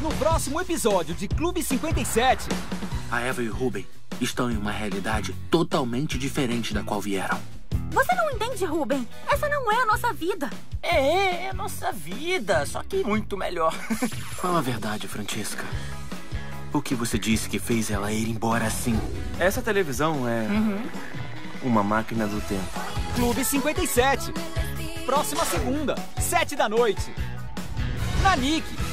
no próximo episódio de Clube 57. A Eva e o Ruben estão em uma realidade totalmente diferente da qual vieram. Você não entende, Ruben? Essa não é a nossa vida. É a nossa vida, só que muito melhor. Fala a verdade, Francesca. O que você disse que fez ela ir embora assim? Essa televisão é uma máquina do tempo. Clube 57. Próxima segunda, 7 da noite. Na Nick.